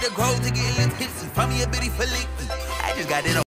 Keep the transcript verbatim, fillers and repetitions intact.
the grove to get a little tipsy. Find me a bitty for licky. I just got it on.